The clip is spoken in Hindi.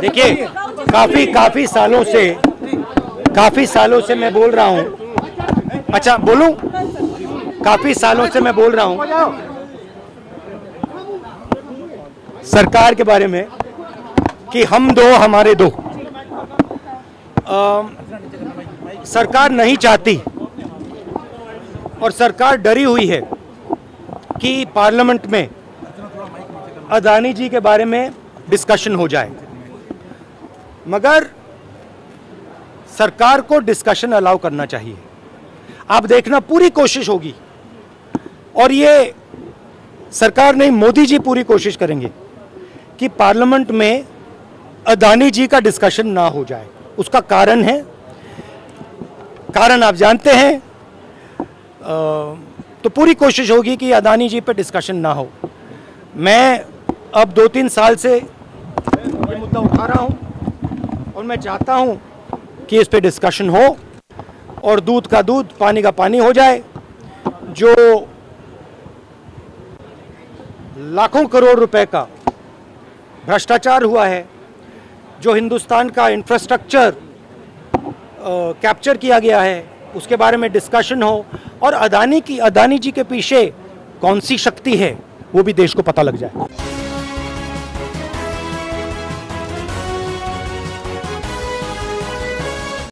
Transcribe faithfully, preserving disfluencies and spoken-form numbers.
देखिए, काफी काफी सालों से काफी सालों से मैं बोल रहा हूं। अच्छा बोलूं? काफी सालों से मैं बोल रहा हूं सरकार के बारे में कि हम दो हमारे दो। आ, सरकार नहीं चाहती और सरकार डरी हुई है कि पार्लियामेंट में अदानी जी के बारे में डिस्कशन हो जाए, मगर सरकार को डिस्कशन अलाउ करना चाहिए। आप देखना, पूरी कोशिश होगी, और ये सरकार नहीं, मोदी जी पूरी कोशिश करेंगे कि पार्लियामेंट में अदानी जी का डिस्कशन ना हो जाए। उसका कारण है, कारण आप जानते हैं, आ, तो पूरी कोशिश होगी कि अदानी जी पे डिस्कशन ना हो। मैं अब दो तीन साल से ये मुद्दा उठा रहा हूं और मैं चाहता हूं कि इस पे डिस्कशन हो और दूध का दूध, पानी का पानी हो जाए। जो लाखों करोड़ रुपए का भ्रष्टाचार हुआ है, जो हिंदुस्तान का इंफ्रास्ट्रक्चर कैप्चर किया गया है, उसके बारे में डिस्कशन हो, और अदानी की अदानी जी के पीछे कौन सी शक्ति है वो भी देश को पता लग जाए।